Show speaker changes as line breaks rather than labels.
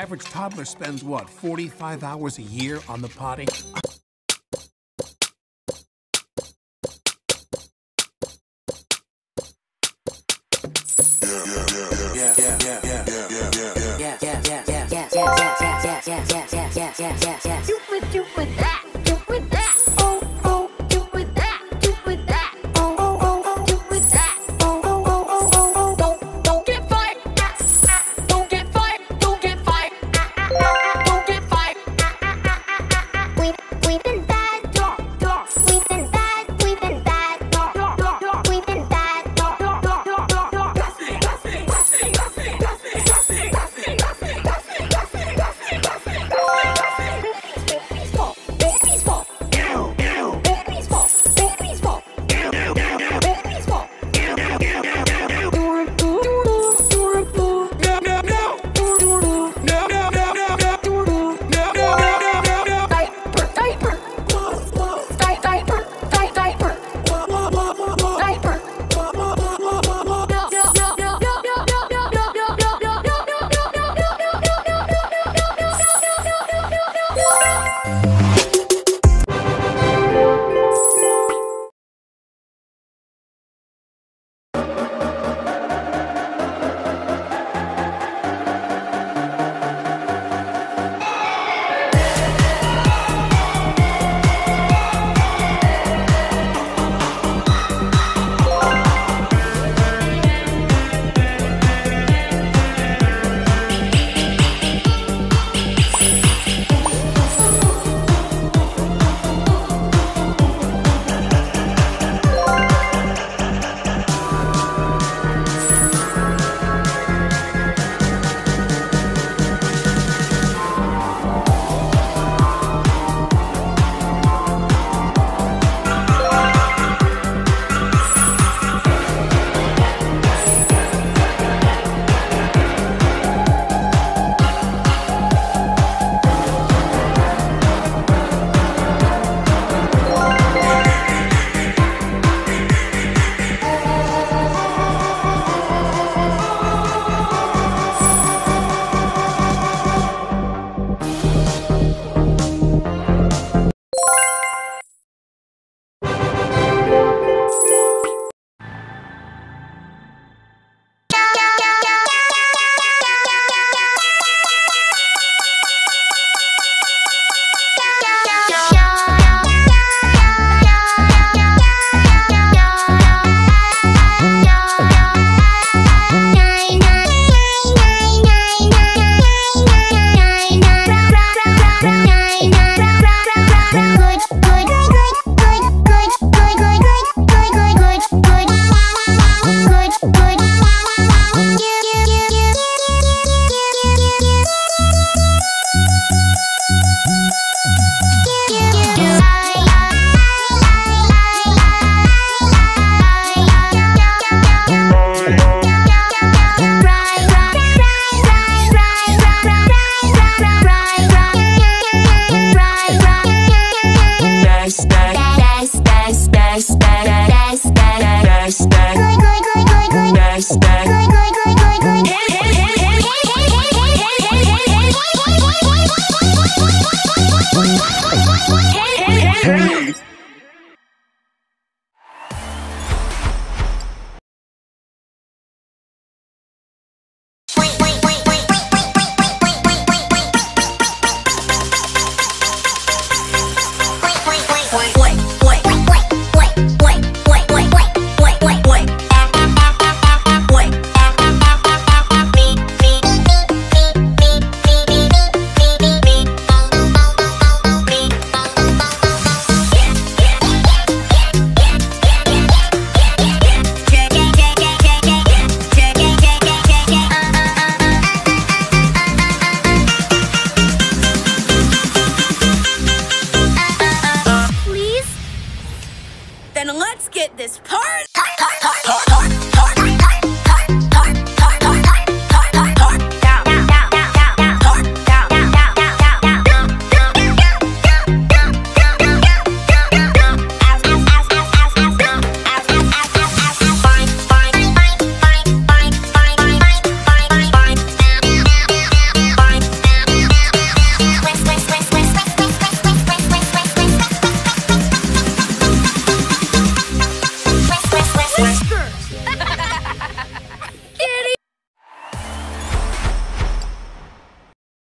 average toddler spends, what, 45 hours a year on the potty?
Do with that, do with that. Oh, oh, do with that, do with that. Oh, oh, oh, do with that. Oh, oh, oh, oh, oh. Don't get fired. Don't get fired. Don't get fired. Don't get fired. We've been bad. We've been bad. We've been bad. We've been bad.
Then let's get this part